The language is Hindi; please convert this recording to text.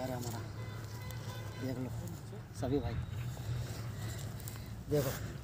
घर है हमारा, देख लो सभी भाई, देखो